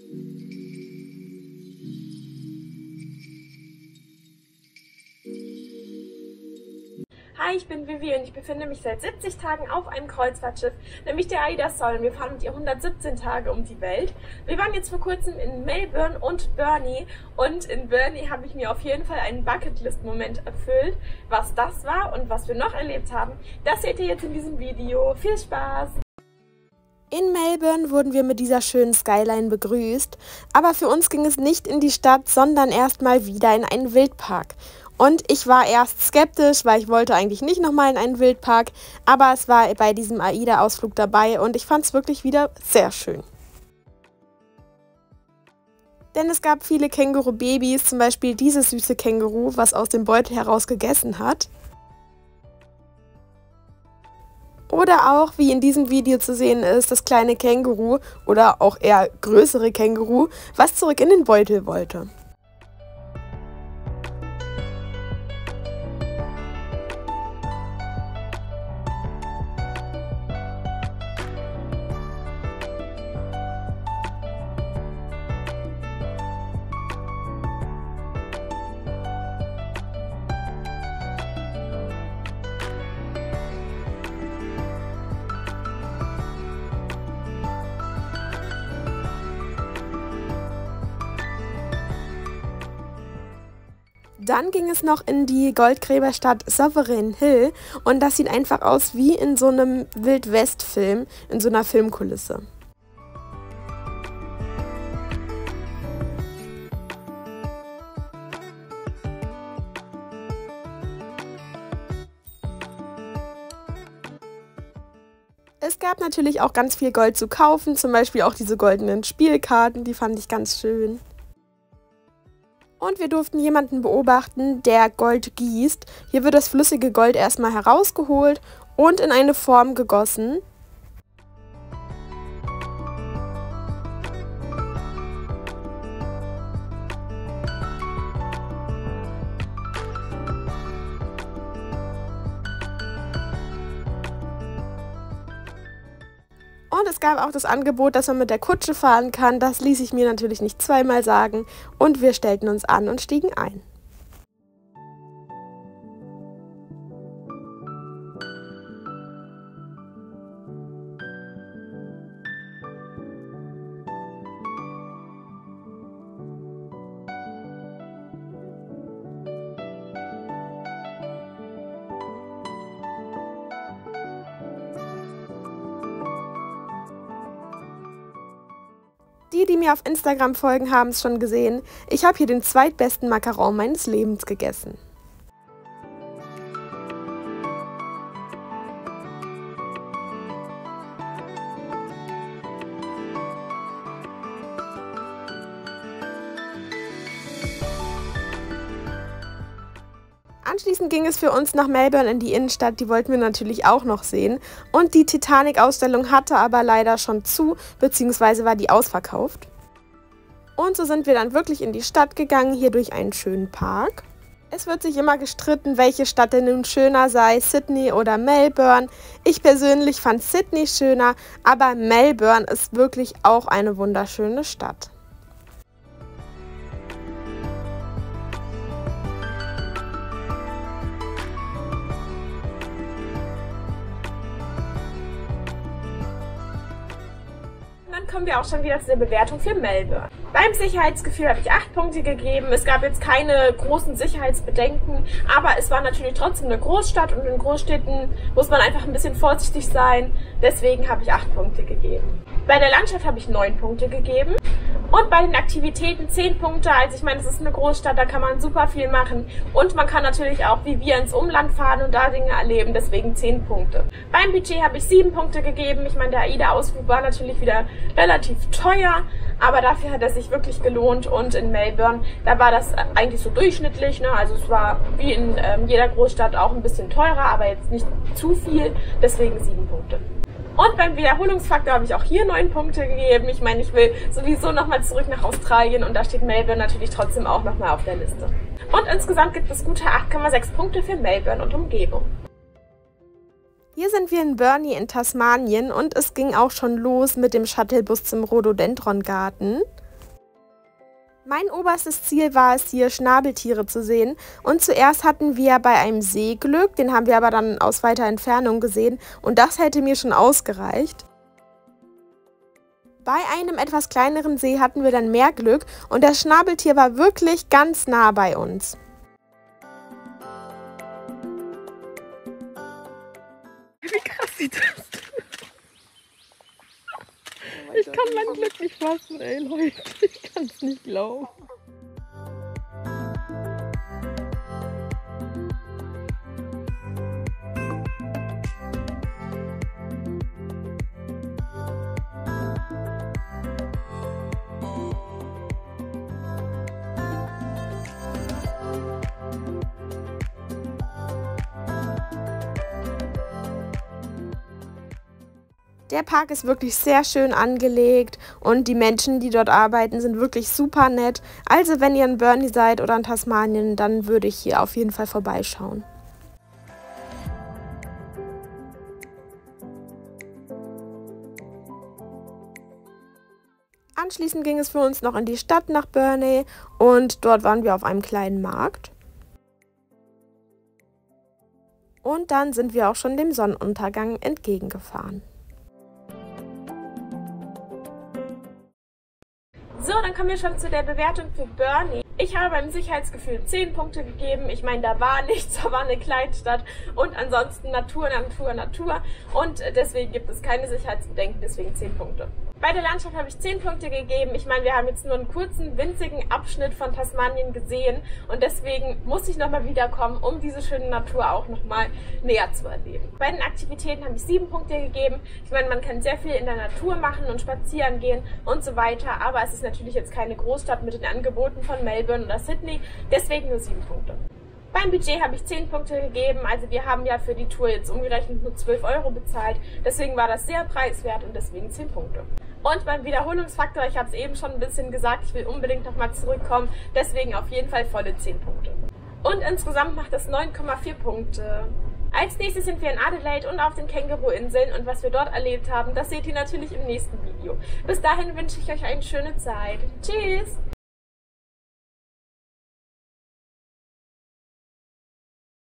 Hi, ich bin Vivi und ich befinde mich seit 70 Tagen auf einem Kreuzfahrtschiff, nämlich der Aida Sol. Wir fahren mit ihr 117 Tage um die Welt. Wir waren jetzt vor kurzem in Melbourne und Burnie und in Burnie habe ich mir auf jeden Fall einen Bucketlist-Moment erfüllt. Was das war und was wir noch erlebt haben, das seht ihr jetzt in diesem Video. Viel Spaß! In Melbourne wurden wir mit dieser schönen Skyline begrüßt, aber für uns ging es nicht in die Stadt, sondern erstmal wieder in einen Wildpark. Und ich war erst skeptisch, weil ich wollte eigentlich nicht nochmal in einen Wildpark, aber es war bei diesem AIDA-Ausflug dabei und ich fand es wirklich wieder sehr schön. Denn es gab viele Känguru-Babys, zum Beispiel dieses süße Känguru, was aus dem Beutel heraus gegessen hat. Oder auch, wie in diesem Video zu sehen ist, das kleine Känguru oder auch eher größere Känguru, was zurück in den Beutel wollte. Dann ging es noch in die Goldgräberstadt Sovereign Hill und das sieht einfach aus wie in so einem Wild-West-Film, in so einer Filmkulisse. Es gab natürlich auch ganz viel Gold zu kaufen, zum Beispiel auch diese goldenen Spielkarten, die fand ich ganz schön. Und wir durften jemanden beobachten, der Gold gießt. Hier wird das flüssige Gold erstmal herausgeholt und in eine Form gegossen. Und es gab auch das Angebot, dass man mit der Kutsche fahren kann. Das ließ ich mir natürlich nicht zweimal sagen. Und wir stellten uns an und stiegen ein. Die mir auf Instagram folgen, haben es schon gesehen. Ich habe hier den zweitbesten Macaron meines Lebens gegessen. Anschließend ging es für uns nach Melbourne in die Innenstadt, die wollten wir natürlich auch noch sehen. Und die Titanic-Ausstellung hatte aber leider schon zu, beziehungsweise war die ausverkauft. Und so sind wir dann wirklich in die Stadt gegangen, hier durch einen schönen Park. Es wird sich immer gestritten, welche Stadt denn nun schöner sei, Sydney oder Melbourne. Ich persönlich fand Sydney schöner, aber Melbourne ist wirklich auch eine wunderschöne Stadt. Dann kommen wir auch schon wieder zu der Bewertung für Melbourne. Beim Sicherheitsgefühl habe ich 8 Punkte gegeben. Es gab jetzt keine großen Sicherheitsbedenken, aber es war natürlich trotzdem eine Großstadt und in Großstädten muss man einfach ein bisschen vorsichtig sein. Deswegen habe ich 8 Punkte gegeben. Bei der Landschaft habe ich 9 Punkte gegeben und bei den Aktivitäten 10 Punkte. Also ich meine, es ist eine Großstadt, da kann man super viel machen und man kann natürlich auch wie wir ins Umland fahren und da Dinge erleben, deswegen 10 Punkte. Beim Budget habe ich 7 Punkte gegeben. Ich meine, der AIDA-Ausflug war natürlich wieder relativ teuer, aber dafür hat er sich wirklich gelohnt und in Melbourne, da war das eigentlich so durchschnittlich, ne? Also es war wie in jeder Großstadt auch ein bisschen teurer, aber jetzt nicht zu viel, deswegen 7 Punkte. Und beim Wiederholungsfaktor habe ich auch hier 9 Punkte gegeben. Ich meine, ich will sowieso nochmal zurück nach Australien und da steht Melbourne natürlich trotzdem auch nochmal auf der Liste. Und insgesamt gibt es gute 8,6 Punkte für Melbourne und Umgebung. Hier sind wir in Burnie in Tasmanien und es ging auch schon los mit dem Shuttlebus zum Rhododendron-Garten. Mein oberstes Ziel war es, hier Schnabeltiere zu sehen. Und zuerst hatten wir bei einem See Glück, den haben wir aber dann aus weiter Entfernung gesehen. Und das hätte mir schon ausgereicht. Bei einem etwas kleineren See hatten wir dann mehr Glück und das Schnabeltier war wirklich ganz nah bei uns. Wie krass sieht das? Ich kann mein Glück nicht fassen, ey Leute. Ich kann es nicht glauben. Der Park ist wirklich sehr schön angelegt und die Menschen, die dort arbeiten, sind wirklich super nett. Also wenn ihr in Burnie seid oder in Tasmanien, dann würde ich hier auf jeden Fall vorbeischauen. Anschließend ging es für uns noch in die Stadt nach Burnie und dort waren wir auf einem kleinen Markt. Und dann sind wir auch schon dem Sonnenuntergang entgegengefahren. So, dann kommen wir schon zu der Bewertung für Burnie. Ich habe beim Sicherheitsgefühl 10 Punkte gegeben. Ich meine, da war nichts, da war eine Kleinstadt und ansonsten Natur, Natur, Natur. Und deswegen gibt es keine Sicherheitsbedenken, deswegen 10 Punkte. Bei der Landschaft habe ich 10 Punkte gegeben. Ich meine, wir haben jetzt nur einen kurzen, winzigen Abschnitt von Tasmanien gesehen und deswegen muss ich nochmal wiederkommen, um diese schöne Natur auch nochmal näher zu erleben. Bei den Aktivitäten habe ich 7 Punkte gegeben. Ich meine, man kann sehr viel in der Natur machen und spazieren gehen und so weiter, aber es ist natürlich jetzt keine Großstadt mit den Angeboten von Melbourne oder Sydney, deswegen nur 7 Punkte. Beim Budget habe ich 10 Punkte gegeben, also wir haben ja für die Tour jetzt umgerechnet nur 12 € bezahlt, deswegen war das sehr preiswert und deswegen 10 Punkte. Und beim Wiederholungsfaktor, ich habe es eben schon ein bisschen gesagt, ich will unbedingt nochmal zurückkommen, deswegen auf jeden Fall volle 10 Punkte. Und insgesamt macht das 9,4 Punkte. Als nächstes sind wir in Adelaide und auf den Känguru-Inseln und was wir dort erlebt haben, das seht ihr natürlich im nächsten Video. Bis dahin wünsche ich euch eine schöne Zeit. Tschüss!